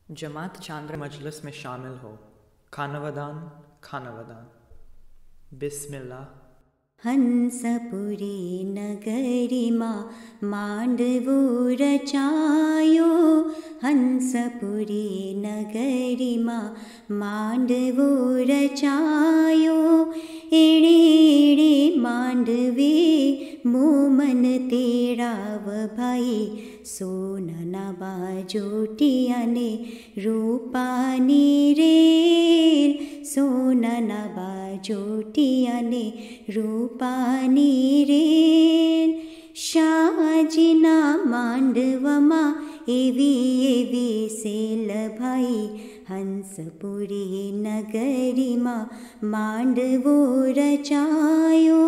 جماعت چاندر مجلس میں شامل ہو. کھانودان کھانودان. بسم اللہ. ಹಂಸಪುರಿ ನಗರಿಮ ಮಾಂಡವು ರಚಾಯೋ ಹಂಸಪುರಿ ನಗರಿಮ ಮಾಂಡವು ರಚಾಯೋ ಎಡೆ ಎಡೆ ಮಾಂಡವೆ मोमन तेराव भाई सोना बाजोटिया ने रूपानी रेल सोना बाजोटिया ने रूपानी रेल शाहजीना मांडवमा एवी एवी सेल भाई हंसपुरी नगरीमा मांडवो रचायो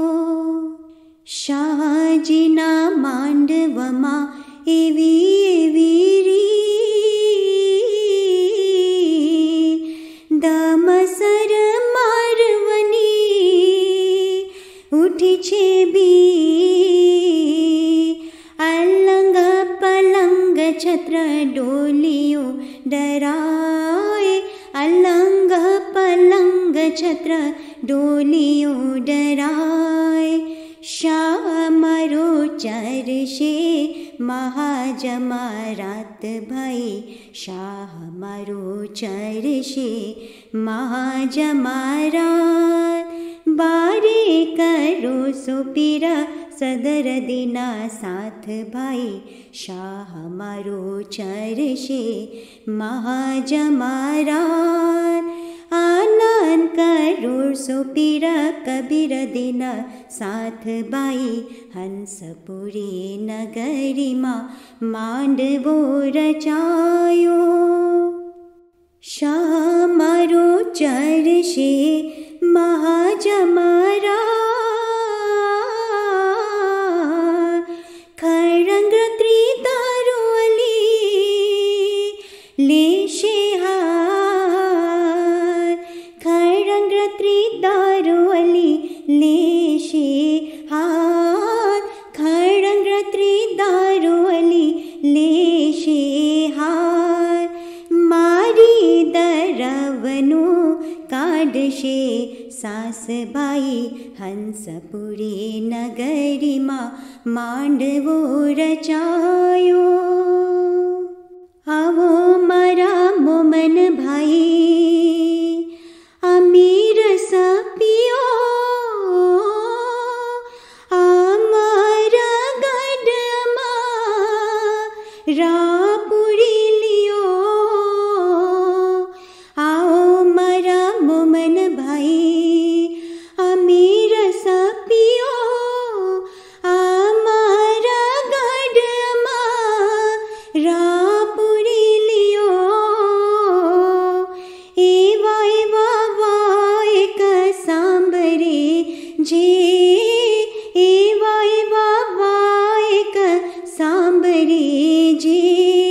शाहजीना मांडवमा एवी एवी री दमसर मारवनी उठी छे बी अलंग पलंग छत्र डोलियो डराए अलंग पलंग छत्र डोलियो डराए शाह मारो चरशे महाजमारात भाई शाह मारो चरशे महाजमारात बारे करो सोपीरा सदर दिना साथ भाई शाह मारो चरशे महाजमारात आनंद करोड़ सोपीरा कबीर दिन साथ बाई हंसपुरी नगरीमा मांडवो रचायो शाह मारो चरशे महाजमारा खरंग त्रितारो अली लेशे दारुअली लेशे हाथ खड़ंग रत्री दारुअली लेशे हाथ मारी दरवनु काढशे सास भाई हंसपुरी नगरीमा मांडवो रचायो आवो मारा मोमन भाई अमीर सपियो आमारा गडमा रापुरी लियो आओ मारा मोमन भाई अमीर सपियो आमारा गडमा रापुरी लियो एवा जे एवा एवा वायक सांबरे जे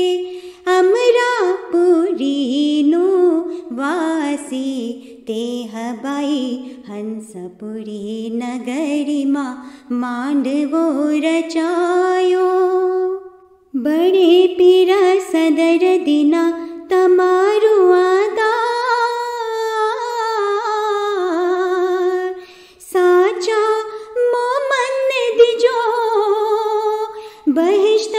अमरापुरी नो वासी तेह बाई हंसपुरी नगरीमा मांडवो रचायो बड़े पीरा सदर दिना तमारू आदा बहिश्त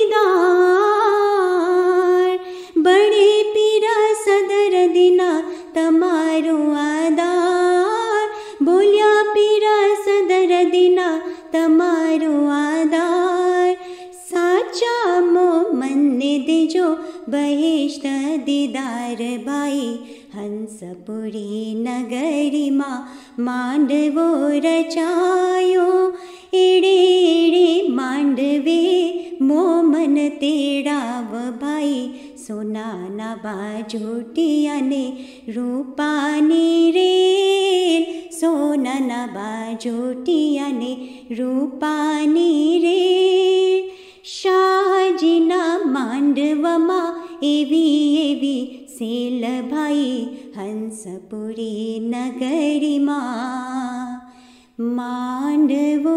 दीदार बड़े पीरा सदर दिना तमारो आदार बोलिया पीरा सदर दिना तमारो आदार साचा मो मन दिजो बहिश्त दीदार भाई हंसपुरी नगरीमा मांडवो रचायो एड़े एड़े मांडवे मोमन तेड़ाव भाई सोनाना बाजोटिया ने रूपानी रेल सोनाना बाजोटिया ने रूपानी रेल शाहजीना मांडवमा एवी एवी सेल भाई हंसपुरी नगरीमा मांडवो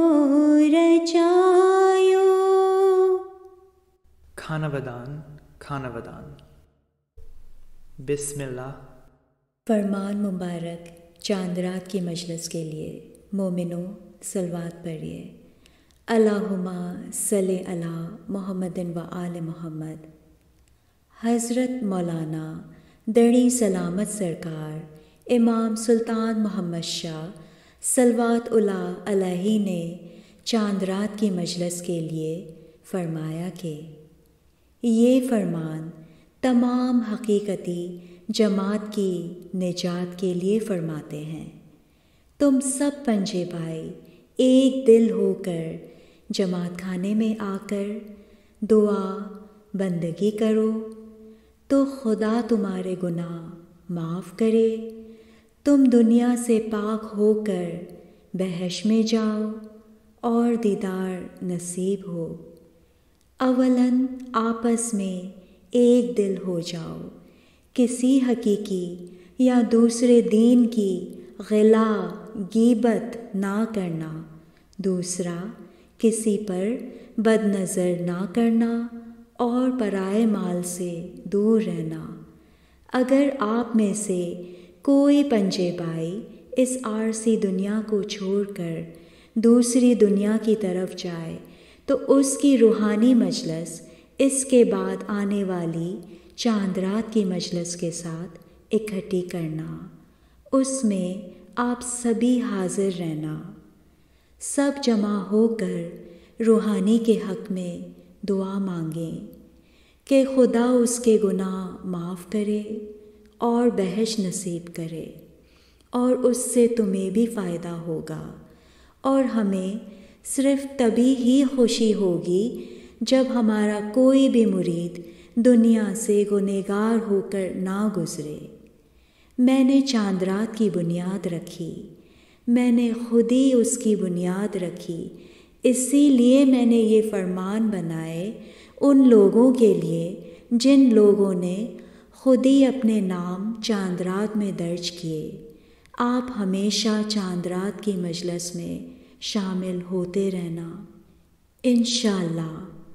रचायो. खानवदान खानवदान. بسم اللہ۔ فرمان مبارک چاند رات کی مجلس کے لیے مومنوں صلوات پڑھیے۔ اللہم صلی علی محمد و آل محمد۔ حضرت مولانا دڑی سلامت سرکار امام سلطان محمد شاہ صلوات اللہ علیہ نے چاند رات کی مجلس کے لیے فرمایا کہ یہ فرمان تمام حقیقتی جماعت کی نجات کے لیے فرماتے ہیں۔ تم سب پنجے بھائی ایک دل ہو کر جماعت خانے میں آ کر دعا بندگی کرو تو خدا تمہارے گناہ معاف کرے، تم دنیا سے پاک ہو کر بحشت میں جاؤ اور دیدار نصیب ہو۔ اولاً آپس میں ایک دل ہو جاؤ، کسی حقیقی یا دوسرے دین کی غلا غیبت نہ کرنا، دوسرا کسی پر بد نظر نہ کرنا اور پرائے مال سے دور رہنا۔ اگر آپ میں سے کوئی پنجے بھائی اس عارضی دنیا کو چھوڑ کر دوسری دنیا کی طرف جائے تو اس کی روحانی مجلس اس کے بعد آنے والی چاند رات کی مجلس کے ساتھ اکٹھی کرنا، اس میں آپ سبھی حاضر رہنا، سب جمع ہو کر روحانی کے حق میں دعا مانگیں کہ خدا اس کے گناہ معاف کرے اور بحشت نصیب کرے، اور اس سے تمہیں بھی فائدہ ہوگا، اور ہمیں صرف تبھی ہی خوشی ہوگی جب ہمارا کوئی بھی مرید دنیا سے گنہگار ہو کر نہ گزرے۔ میں نے چاند رات کی بنیاد رکھی، میں نے خود ہی اس کی بنیاد رکھی، اسی لیے میں نے یہ فرمان بنائے ان لوگوں کے لیے جن لوگوں نے خود ہی اپنے نام چاند رات میں درج کیے۔ آپ ہمیشہ چاند رات کی مجلس میں شامل ہوتے رہنا انشاءاللہ۔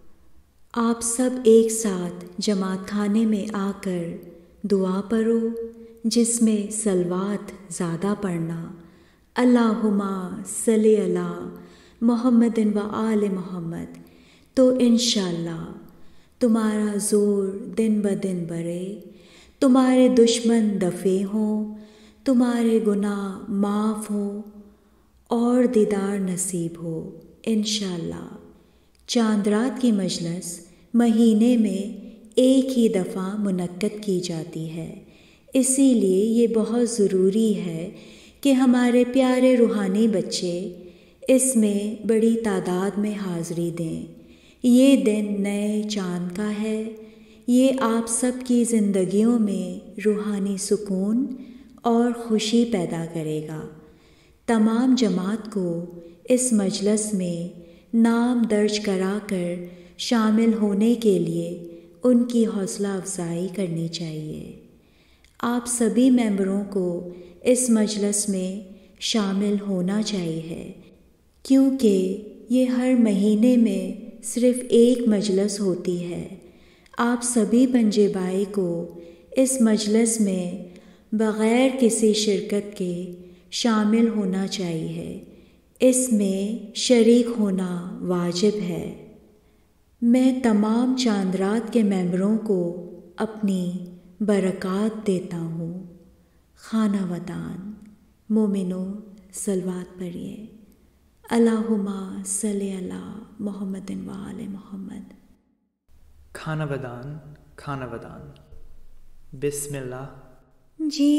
آپ سب ایک ساتھ جماعت خانے میں آ کر دعا پڑھو، جس میں صلوات زیادہ پڑھنا، اللہم صلی علی محمد و آل محمد، تو انشاءاللہ تمہارا زور دن بدن بڑھے، تمہارے دشمن دفع ہوں، تمہارے گناہ معاف ہوں اور دیدار نصیب ہو انشاءاللہ۔ چاند رات کی مجلس مہینے میں ایک ہی دفعہ منعقد کی جاتی ہے، اسی لیے یہ بہت ضروری ہے کہ ہمارے پیارے روحانی بچے اس میں بڑی تعداد میں حاضری دیں۔ یہ دن نئے چاند کا ہے، یہ آپ سب کی زندگیوں میں روحانی سکون اور خوشی پیدا کرے گا۔ تمام جماعت کو اس مجلس میں نام درج کرا کر شامل ہونے کے لیے ان کی حوصلہ افزائی کرنی چاہیے۔ آپ سبھی ممبروں کو اس مجلس میں شامل ہونا چاہیے، کیونکہ یہ ہر مہینے میں صرف ایک مجلس ہوتی ہے۔ آپ سبھی پنجے بھائی کو اس مجلس میں بغیر کسی شرکت کے شامل ہونا چاہیے، اس میں شریک ہونا واجب ہے۔ میں تمام چاند رات کے ممبروں کو اپنی برکات دیتا ہوں۔ خانہ ودان مومنوں صلوات پڑھیے۔ اللہم صلی علی محمد و آل محمد۔ کھانا ودان، کھانا ودان۔ بسم اللہ۔ جی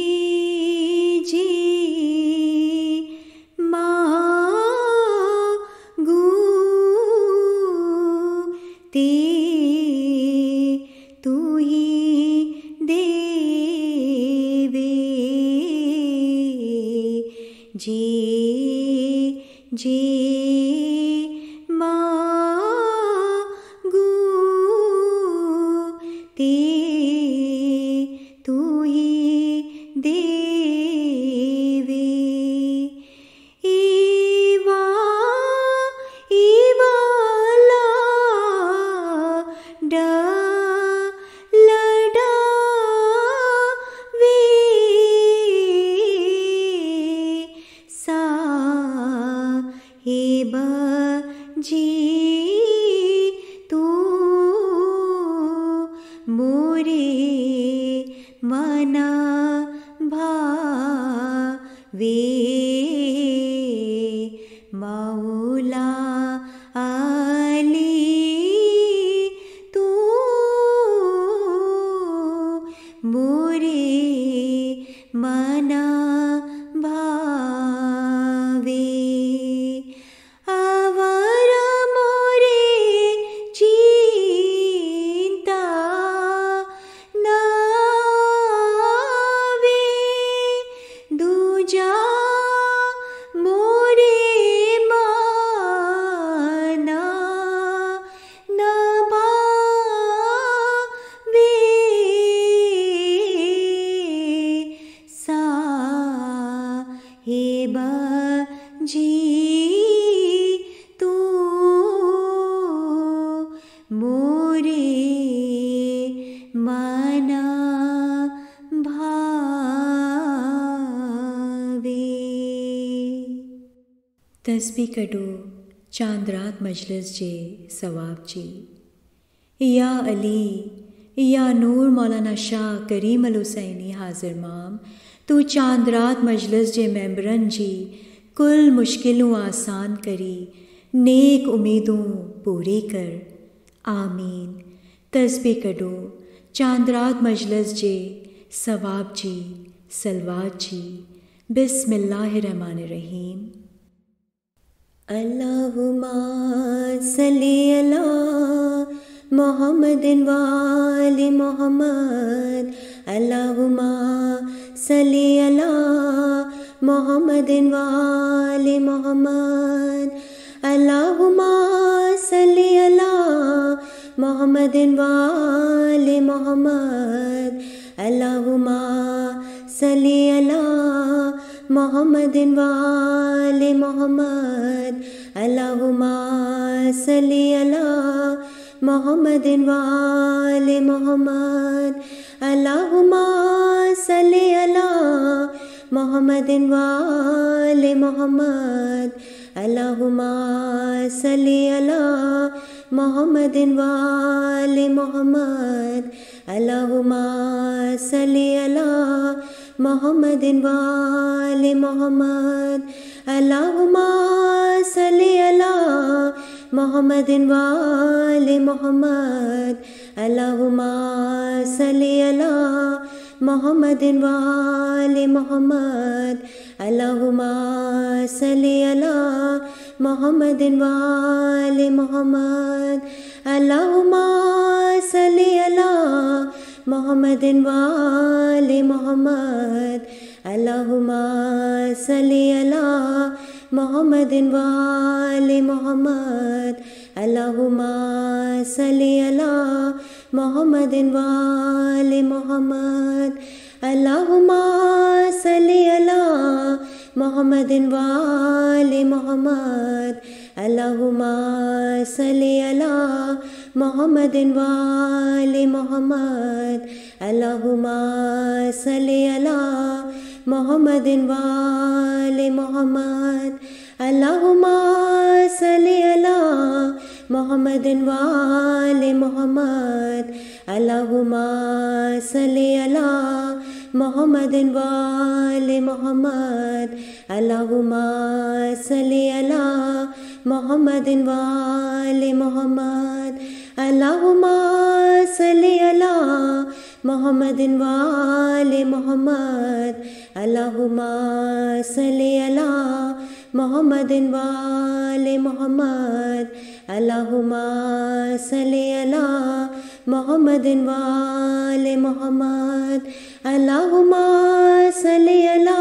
جی تے تو ہی دیوے جی جی تے تو ہی دیوے मना भावे मौला अली तू मोरे मना भावे आवारा मोरे चिंता नावे दूजा मोरे माना न भावे साहेब जी तू मोरे मना भावे। तस्बीह कढो चांद रात मजलिस जे सवाब जी। या अली या नूर मौलाना शाह करीम अल हुसैनी हाज़िर माम तू चांद रात मजलिस जे मेंबरन जी कुल मुश्किलूं आसान करी नेक उम्मीदूं पूरी कर आमीन। तस्बीह कढो चांद रात मजलिस जे सवाब जी सलवात जी। बिस्मिल्लाहिर्रहमानिर्रहीम। अल्लाहुम्मा सल्ली अला मुहम्मदिन व आलि मुहम्मद। अल्लाहुम्मा सल्ली अला मुहम्मदिन व आलि मुहम्मद। अल्लाहुम्मा सल्ली अला मुहम्मदिन व आलि मुहम्मद। अल्लाहुम्मा सल्ली अला मुहम्मदिन व आलि मुहम्मद। अल्लाहुम्मा सल्ली अला मुहम्मदिन व आलि मुहम्मद। अल्लाहुम्मा सल्ली अला मुहम्मदिन व आलि मुहम्मद। अल्लाहुम्मा सल्ली अला मुहम्मदिन व आलि मुहम्मद। अल्लाहुम्मा सल्ली अला मुहम्मदिन व आलि मुहम्मद। अल्लाहुम्मा सल्ली अला मुहम्मदिन व आलि मुहम्मद। अल्लाहुम्मा सल्ली अला मुहम्मदिन व आलि मुहम्मद। अल्लाहुम्मा सल्ली अला मुहम्मदिन व आलि मुहम्मद। अल्लाहुम्मा सल्ली अला मुहम्मदिन व आलि मुहम्मद। अल्लाहुम्मा सल्ली अला मुहम्मदिन व आलि मुहम्मद। अल्लाहुम्मा सल्ली अला मुहम्मदिन व आलि मुहम्मद। अल्लाहुम्मा सल्ली अला मुहम्मदिन व आलि मुहम्मद। अल्लाहुम्मा सल्ली अला मुहम्मदिन व आलि मुहम्मद। अल्लाहुम्मा सल्ली अला मुहम्मदिन व आलि मुहम्मद। अल्लाहुम्मा सल्ली अला मुहम्मदिन व आलि मुहम्मद। अल्लाहुम्मा सल्ली अला मुहम्मदिन व आलि मुहम्मद। अल्लाहुम्मा सल्ली अला मुहम्मदिन व आलि मुहम्मद। अल्लाहुम्मा सल्ली अला मुहम्मदिन व आलि मुहम्मद। अल्लाहुम्मा सल्ली अला मुहम्मदिन व आलि मुहम्मद। अल्लाहुम्मा सल्ली अला मुहम्मदिन व आलि मुहम्मद। अल्लाहुम्मा सल्ली अला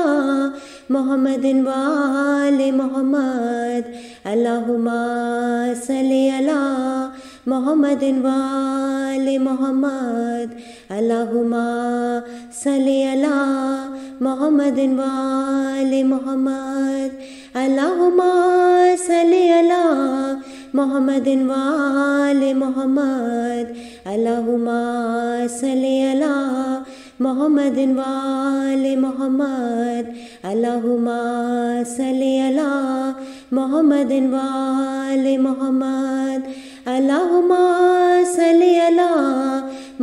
मुहम्मदिन व आलि मुहम्मद। अल्लाहुम्मा सल्ली अला मुहम्मदिन व आलि मुहम्मद। अल्लाहुम्मा सल्ली अला मुहम्मदिन व आलि मुहम्मद। अल्लाहुम्मा सल्ली अला मुहम्मदिन व आलि मुहम्मद। अल्लाहुम्मा सल्ली अला मुहम्मदिन व आलि मुहम्मद। अल्लाहुम्मा सल्ली अला मुहम्मदिन व आलि मुहम्मद। अल्लाहुम्मा सल्ली अला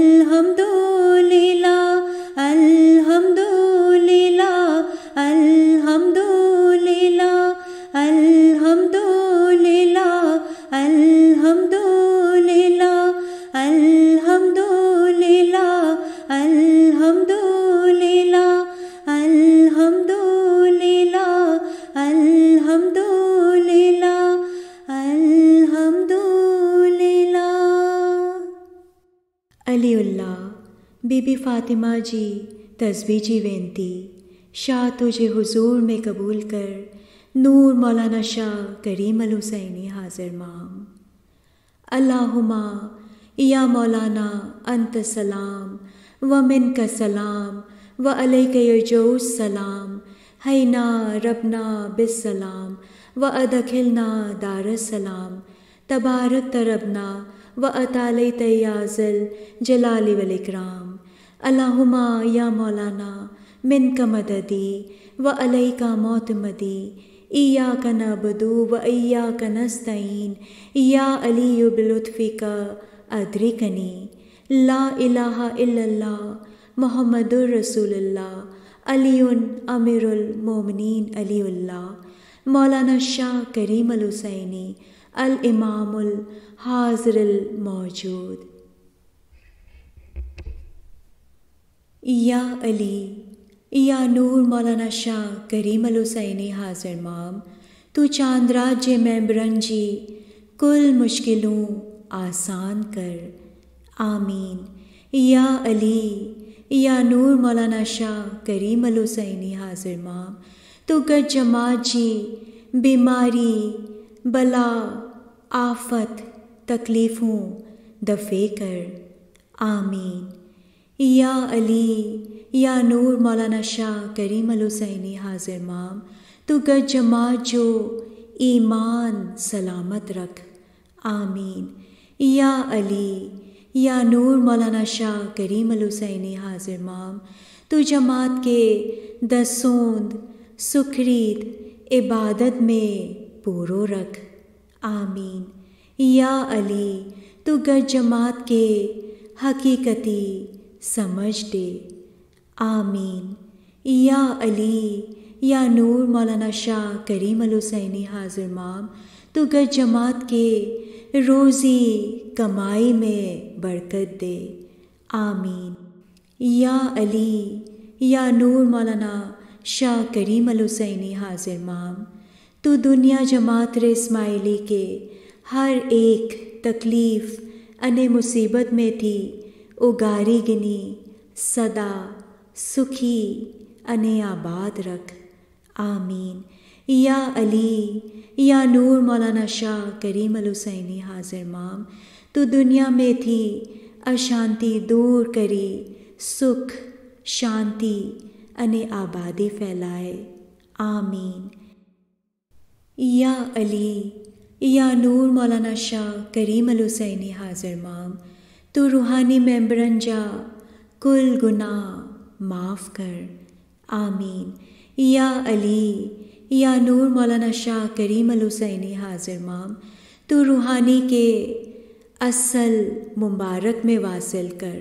بی فاطمہ جی تسبیح جی وینتی شاہ تجھے حضور میں قبول کر نور مولانا شاہ کریم الحسینی حاضر مام اللہم یا مولانا انت سلام و من کا سلام و علیک یرجع السلام حینا ربنا بالسلام و ادخلنا دار السلام تبارک ربنا و اطالیت یا ذل جلال والاکرام اللہم یا مولانا من کا مددی و علیک معتمدی ایاک نعبد و ایاک نستعین یا علی بلطفک ادرکنی لا الہ الا اللہ محمد الرسول اللہ علی امیر المومنین علی اللہ مولانا شاہ کریم الحسینی الامام الحاضر الموجود یا علی یا نور مولانا شاہ کریم الحسینی حاضر مام تو چاند رات جے ممبرن جی کل مشکلوں آسان کر آمین یا علی یا نور مولانا شاہ کریم الحسینی حاضر مام تو گج جماعت جی بیماری بلا آفت تکلیفوں دفع کر آمین یا علی یا نور مولانا شاہ کریم الحسینی حاضر مام تو گج جماعت جو ایمان سلامت رکھ آمین یا علی یا نور مولانا شاہ کریم الحسینی حاضر مام تو جماعت کے دسوند سکھرید عبادت میں پورو رکھ آمین یا علی تو گج جماعت کے حقیقتی سمجھ دے آمین یا علی یا نور مولانا شاہ کریم الحسینی حاضر مام تو گج جماعت کے روزی کمائی میں برکت دے آمین یا علی یا نور مولانا شاہ کریم الحسینی حاضر مام تو دنیا جماعت اسماعیلی کے ہر ایک تکلیف انے مصیبت میں تھی اگاری گنی صدا سکھی انے آباد رکھ آمین یا علی یا نور مولانا شاہ کریم الحسینی حاضر مام تو دنیا میں تھی اشانتی دور کری سکھ شانتی انے آبادی پھیلائے آمین یا علی یا نور مولانا شاہ کریم الحسینی حاضر مام تو روحانی ممبرن جا کل گناہ معاف کر آمین یا علی یا نور مولانا شاہ کریم الحسینی حاضر مام تو روحانی کے اصل مبارک میں واصل کر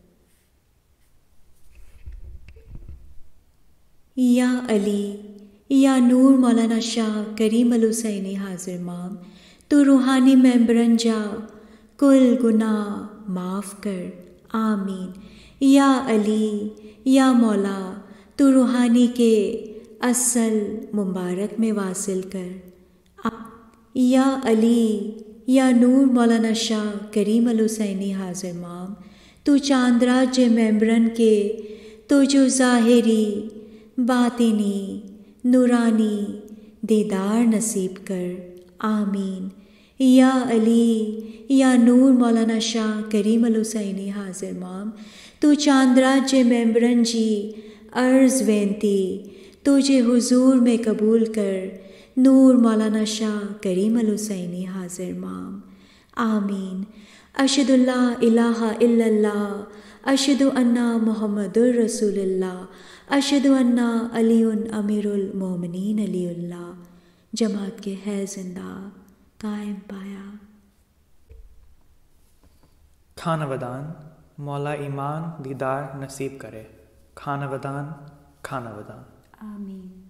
یا علی یا نور مولانا شاہ کریم الحسینی حاضر مام تو روحانی ممبرن جا کل گناہ معاف کر آمین یا علی یا مولا تو روحانی کے اصل مبارک میں واصل کر یا علی یا نور مولانا شاہ کریم الحسینی حاضر مام تو چاندرا جے ممبرن کے تو جو ظاہری باطنی نورانی دیدار نصیب کر آمین یا علی یا نور مولانا شاہ کریم الحسینی حاضر مام تو چاندرا جے ممبرن جی عرض وینتی تجھے حضور میں قبول کر نور مولانا شاہ کریم الحسینی حاضر مام آمین اشہد اللہ الہ الا اللہ اشہد ان محمد الرسول اللہ اشہد ان علی امیر المومنین علی اللہ جماعت کے ہے زندہ قائم پایا خانودان مولا ایمان دیدار نصیب کرے خانودان خانودان آمین